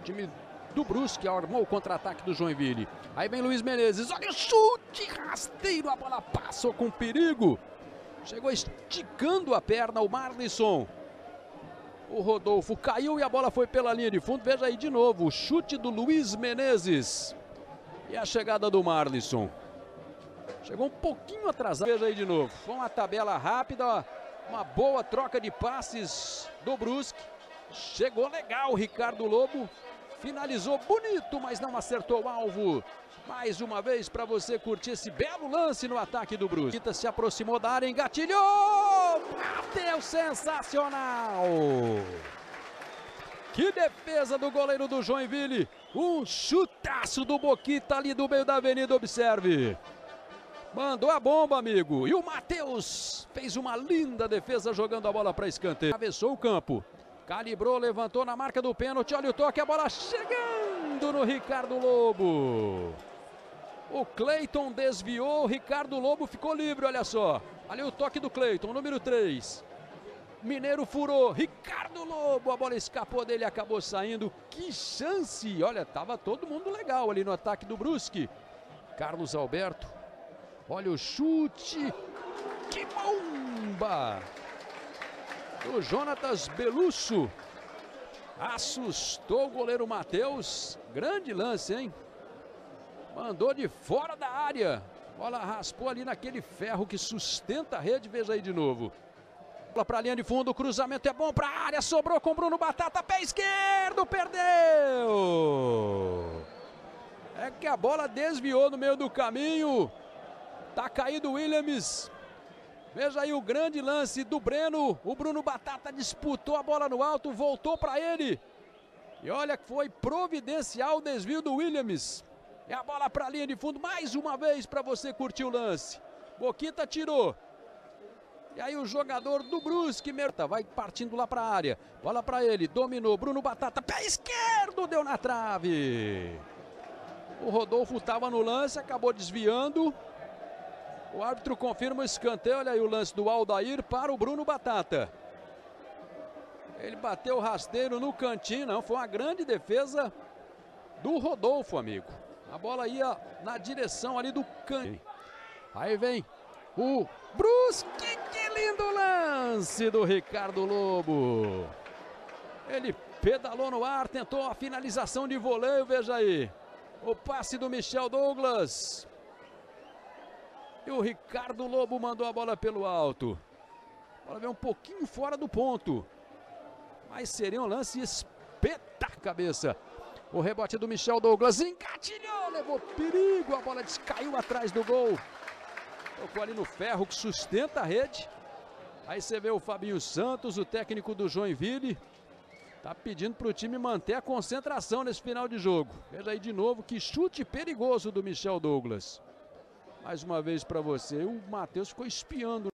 O time do Brusque armou o contra-ataque do Joinville. Aí vem Luiz Menezes, olha o chute rasteiro, a bola passou com perigo. Chegou esticando a perna o Marlisson. O Rodolfo caiu e a bola foi pela linha de fundo. Veja aí de novo o chute do Luiz Menezes. E a chegada do Marlisson. Chegou um pouquinho atrasado. Veja aí de novo. Foi uma tabela rápida, uma boa troca de passes do Brusque. Chegou legal o Ricardo Lobo. Finalizou bonito, mas não acertou o alvo. Mais uma vez para você curtir esse belo lance no ataque do Brusque. Se aproximou da área, engatilhou! Bateu, sensacional! Que defesa do goleiro do Joinville. Um chutaço do Boquita ali do meio da avenida, observe. Mandou a bomba, amigo. E o Matheus fez uma linda defesa jogando a bola para escanteio. Atravessou o campo. Calibrou, levantou na marca do pênalti. Olha o toque, a bola chegando no Ricardo Lobo. O Cleiton desviou, o Ricardo Lobo ficou livre, olha só. Ali o toque do Cleiton, número 3. Mineiro furou, Ricardo Lobo, a bola escapou dele e acabou saindo. Que chance! Olha, tava todo mundo legal ali no ataque do Brusque. Carlos Alberto, olha o chute. Que bomba! O Jonatas Belusso assustou o goleiro Matheus. Grande lance, hein? Mandou de fora da área. Bola raspou ali naquele ferro que sustenta a rede. Veja aí de novo. Bola para a linha de fundo. O cruzamento é bom para a área. Sobrou com Bruno Batata. Pé esquerdo. Perdeu. É que a bola desviou no meio do caminho. Tá caído o Williams. Veja aí o grande lance do Breno. O Bruno Batata disputou a bola no alto, voltou para ele. E olha que foi providencial o desvio do Williams. E a bola para a linha de fundo mais uma vez para você curtir o lance. Boquita tirou. E aí o jogador do Brusque vai partindo lá para a área. Bola para ele, dominou. Bruno Batata, pé esquerdo, deu na trave. O Rodolfo estava no lance, acabou desviando. O árbitro confirma o escanteio. Olha aí o lance do Aldair para o Bruno Batata. Ele bateu rasteiro no cantinho. Não, foi uma grande defesa do Rodolfo, amigo. A bola ia na direção ali do canto. Aí vem o Brusque. Que lindo lance do Ricardo Lobo. Ele pedalou no ar, tentou a finalização de voleio. Veja aí. O passe do Michel Douglas. E o Ricardo Lobo mandou a bola pelo alto. A bola veio um pouquinho fora do ponto. Mas seria um lance espetacular. Cabeça. O rebote do Michel Douglas. Engatilhou, levou perigo. A bola descaiu atrás do gol. Tocou ali no ferro que sustenta a rede. Aí você vê o Fabinho Santos, o técnico do Joinville. Tá pedindo para o time manter a concentração nesse final de jogo. Veja aí de novo que chute perigoso do Michel Douglas. Mais uma vez para você, o Matheus ficou espiando.